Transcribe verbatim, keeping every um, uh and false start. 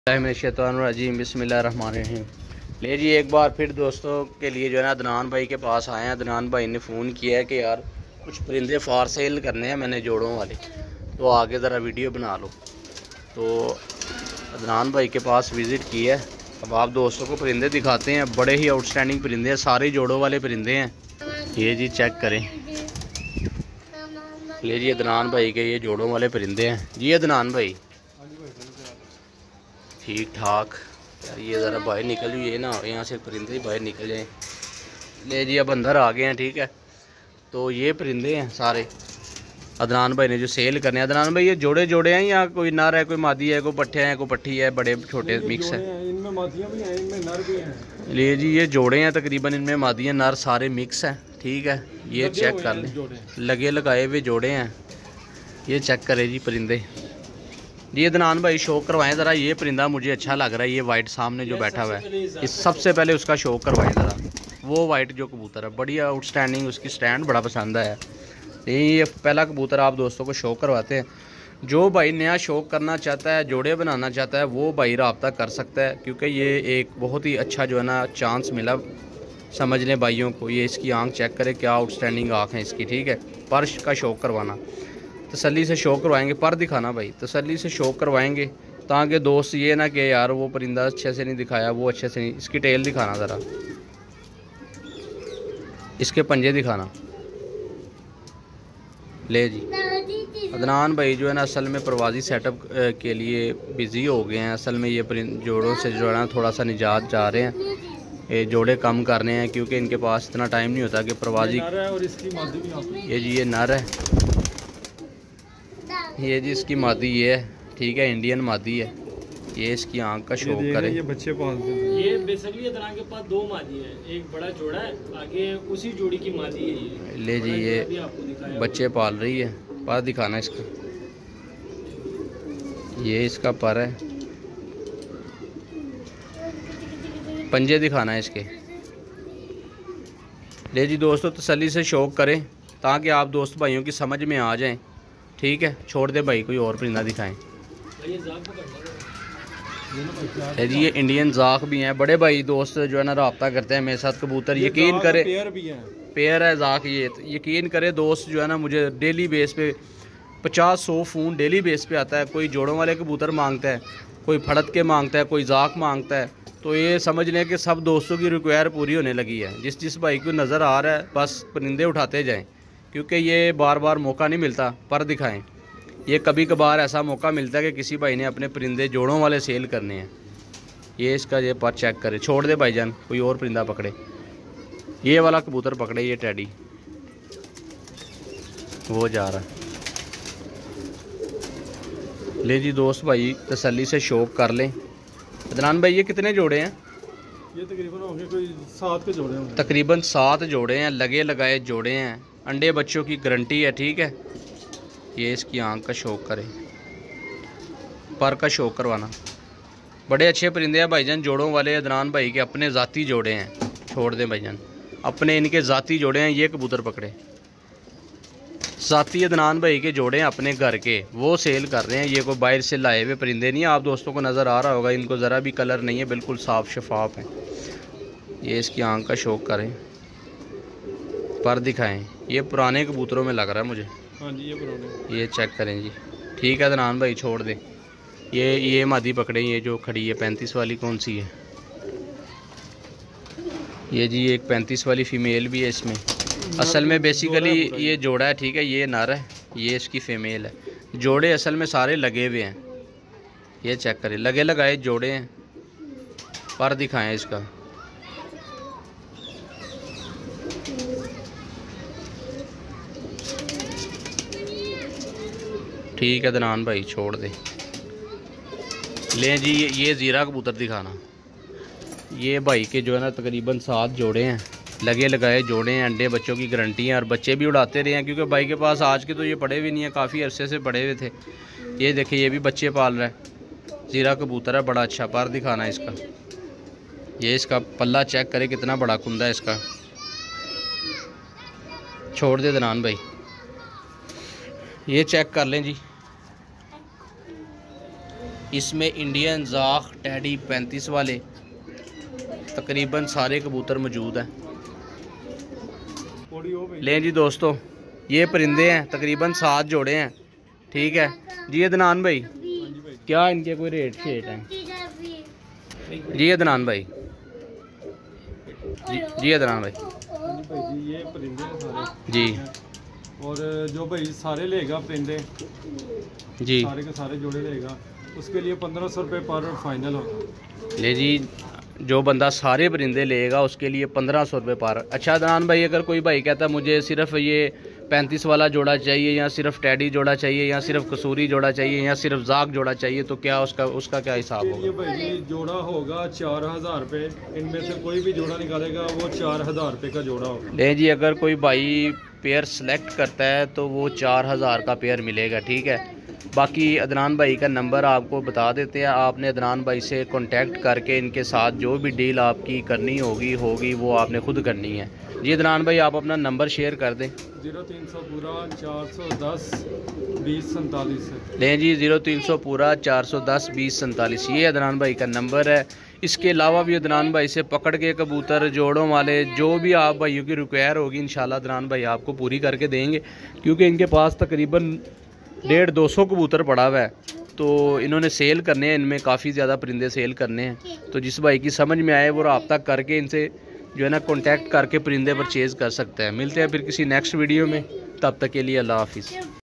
शैतानुर्रजीम बिस्मिल्लाहिर्रहमानिर्रहीम। ले जी एक बार फिर दोस्तों के लिए जो है ना अदनान भाई के पास आए हैं। अदनान भाई ने फ़ोन किया है कि यार कुछ परिंदे फार सेल करने हैं मैंने जोड़ों वाले, तो आगे ज़रा वीडियो बना लो। तो अदनान भाई के पास विज़िट की है। अब आप दोस्तों को परिंदे दिखाते हैं। बड़े ही आउटस्टैंडिंग परिंदे हैं, सारे जोड़ों वाले परिंदे हैं। ये जी चेक करें। ले जी अदनान भाई के ये जोड़ों वाले परिंदे हैं जी। अदनान भाई ठीक ठाक यार, ये ज़रा बाहर निकल ये ना यहाँ से परिंदे बाहर निकल जाएं। ले जी अब अंदर आ गए हैं, ठीक है। तो ये परिंदे हैं सारे अदनान भाई ने जो सेल करने हैं। अदनान भाई ये जोड़े जोड़े हैं या कोई नर है, कोई मादी है, कोई पट्ठे हैं, कोई पट्ठी है, बड़े छोटे मिक्स है? इनमें मादियाँ भी हैं, इनमें नर भी हैं। ले जी ये जोड़े हैं तकरीबन, इनमें मादियाँ नर सारे मिक्स हैं, ठीक है। ये चेक कर लें, लगे लगाए हुए जोड़े हैं। ये चेक करें जी परिंदे। जी अदनान भाई शो करवाएं ज़रा। ये परिंदा मुझे अच्छा लग रहा है, ये वाइट सामने जो बैठा हुआ है, इस सबसे पहले उसका शो करवाएं ज़रा। वो वाइट जो कबूतर है बड़ी आउटस्टैंडिंग, उसकी स्टैंड बड़ा पसंद है। ये पहला कबूतर आप दोस्तों को शो करवाते हैं। जो भाई नया शौक करना चाहता है, जोड़े बनाना चाहता है, वो भाई रब्ता कर सकता है, क्योंकि ये एक बहुत ही अच्छा जो है ना चांस मिला समझ लें भाइयों को। ये इसकी आँख चेक करें, क्या आउटस्टैंडिंग आँख है इसकी, ठीक है। पर्श का शौक करवाना, तसल्ली से शौक करवाएंगे। पर दिखाना भाई, तसल्ली से शौक करवाएंगे ताकि दोस्त ये ना कि यार वो परिंदा अच्छे से नहीं दिखाया, वो अच्छे से नहीं। इसकी टेल दिखाना ज़रा, इसके पंजे दिखाना। ले जी अदनान भाई जो है ना असल में प्रवासी सेटअप के लिए बिज़ी हो गए हैं। असल में ये परिंद जोड़ों से जो है ना थोड़ा सा निजात जा रहे हैं, ये जोड़े कम करने हैं, क्योंकि इनके पास इतना टाइम नहीं होता कि प्रवासी। और इसकी मादी भी ये जी ये नर है, ये जी इसकी मादी ये है, ठीक है, इंडियन मादी है। ये इसकी आंख का शौक करे। ये बच्चे पालते हैं। ये बेसिकली अदनान के पास दो मादी है, एक बड़ा जोड़ा है, आगे उसी जोड़ी की मादी है ये। ले जी ये बच्चे पाल रही है। पर दिखाना इसका, ये इसका पर है, पंजे दिखाना है इसके। ले जी दोस्तों तसल्ली से शौक करें ताकि आप दोस्त भाइयों की समझ में आ जाएं, ठीक है। छोड़ दे भाई, कोई और परिंदा दिखाएं। जी ये इंडियन जाक भी हैं। बड़े भाई दोस्त जो है ना रब्ता करते हैं मेरे साथ कबूतर, यकीन करे पेयर भी है, पेयर है जाक। ये यकीन करे दोस्त जो है ना मुझे डेली बेस पे पचास सौ फ़ोन डेली बेस पे आता है। कोई जोड़ों वाले कबूतर मांगता है, कोई फड़त के मांगता है, कोई जाक मांगता है। तो ये समझ लें कि सब दोस्तों की रिक्वायर पूरी होने लगी है। जिस जिस भाई को नज़र आ रहा है बस परिंदे उठाते जाएँ, क्योंकि ये बार बार मौका नहीं मिलता। पर दिखाएं, ये कभी कभार ऐसा मौका मिलता है कि किसी भाई ने अपने परिंदे जोड़ों वाले सेल करने हैं। ये इसका ये पर चेक करे। छोड़ दे भाईजान, कोई और परिंदा पकड़े। ये वाला कबूतर पकड़े, ये टैडी वो जा रहा है। ले जी दोस्त भाई तसल्ली से शौक कर लें। अदनान भाई ये कितने जोड़े हैं? ये तकरीबन होंगे कोई सात के जोड़े होंगे। तकरीबन सात जोड़े हैं, लगे लगाए जोड़े हैं, अंडे बच्चों की गारंटी है, ठीक है। ये इसकी आंख का शौक करें, पर का शौक करवाना। बड़े अच्छे परिंदे हैं भाईजान जोड़ों वाले। अदनान भाई के अपने ज़ाती जोड़े हैं। छोड़ दें भाईजान, अपने इनके ज़ाती जोड़े हैं। ये कबूतर पकड़े, ज़ाती अदनान भाई के जोड़े हैं अपने घर के, वो सेल कर रहे हैं। ये कोई बाहर से लाए हुए परिंदे नहीं है। आप दोस्तों को नज़र आ रहा होगा, इनको ज़रा भी कलर नहीं है, बिल्कुल साफ़ शफाफ है। ये इसकी आंख का शौक करें, पर दिखाएं। ये पुराने कबूतरों में लग रहा है मुझे। हाँ जी ये पुराने। ये चेक करें जी, ठीक है अदनान भाई छोड़ दें। ये ये मादी पकड़े, ये जो खड़ी है पैंतीस वाली कौन सी है? ये जी एक पैंतीस वाली फ़ीमेल भी है इसमें। असल में बेसिकली ये जोड़ा है, ठीक है, ये नर है, ये इसकी फ़ीमेल है। जोड़े असल में सारे लगे हुए हैं। ये चेक करें, लगे लगाए जोड़े हैं। पर दिखाएं इसका, ठीक है अदनान भाई छोड़ दे। लें जी ये ये ज़ीरा कबूतर दिखाना। ये भाई के जो है ना तकरीबन सात जोड़े हैं, लगे लगाए जोड़े हैं, अंडे बच्चों की गारंटी है, और बच्चे भी उड़ाते रहे हैं, क्योंकि भाई के पास आज के तो ये पड़े भी नहीं है, काफ़ी अरसे से पड़े हुए थे। ये देखिए ये भी बच्चे पाल रहा है। ज़ीरा कबूतर है, बड़ा अच्छा। पर दिखाना इसका, ये इसका पल्ला चेक करे कितना बड़ा कुंदा है इसका। छोड़ दे अदनान भाई, ये चेक कर लें जी। इसमें इंडियन जाख टैडी पैंतीस वाले तकरीबन सारे कबूतर मौजूद हैं। लें जी दोस्तों, ये परिंदे हैं, तकरीबन सात जोड़े हैं। ठीक है जी अदनान भाई, क्या इनके कोई रेट शेट हैं जी अदनान भाई? जी जी अदनान भाई जी ये परिंदे हैं सारे जी, और जो भाई सारे लेगा परिंदे जी सारे के सारे जोड़े लेगा, उसके लिए पंद्रह सौ रुपये पर फाइनल होगा। ले जी, जो बंदा सारे परिंदे लेगा उसके लिए पंद्रह सौ रुपये पर। अच्छा अदनान भाई, अगर कोई भाई कहता है मुझे सिर्फ ये पैंतीस वाला जोड़ा चाहिए, या सिर्फ टैडी जोड़ा चाहिए, या सिर्फ कसूरी जोड़ा चाहिए, या सिर्फ जाग जोड़ा चाहिए, तो क्या उसका उसका क्या हिसाब ये होगा? भाई जी जोड़ा होगा चार हज़ार रुपये, इनमें से कोई भी जोड़ा निकालेगा वो चार हज़ार रुपये का जोड़ा होगा। ले जी, अगर कोई भाई पेयर सेलेक्ट करता है तो वो चार हज़ार का पेयर मिलेगा। ठीक है, बाकी अदनान भाई का नंबर आपको बता देते हैं, आपने अदनान भाई से कांटेक्ट करके इनके साथ जो भी डील आपकी करनी होगी होगी वो आपने खुद करनी है। जी अदनान भाई, आप अपना नंबर शेयर कर दें। जीरो तीन सौ पूरा चार सौ दस बीस सैंतालीस लें जी, ज़ीरो तीन सौ पूरा चार सौ दस बीस सैंतालीस, ये अदनान भाई का नंबर है। इसके अलावा भी अदनान भाई से पकड़ के कबूतर जोड़ों वाले जो भी आप भाइयों की रिक्वायर होगी इंशाल्लाह अदनान भाई आपको पूरी करके देंगे, क्योंकि इनके पास तकरीबन डेढ़ दो सौ कबूतर पड़ा हुआ है, तो इन्होंने सेल करने हैं, इनमें काफ़ी ज़्यादा परिंदे सेल करने हैं। तो जिस भाई की समझ में आए वो रब्ता करके इनसे जो है ना कांटेक्ट करके परिंदे परचेज़ कर सकते हैं। मिलते हैं फिर किसी नेक्स्ट वीडियो में, तब तक के लिए अल्लाह हाफिज़।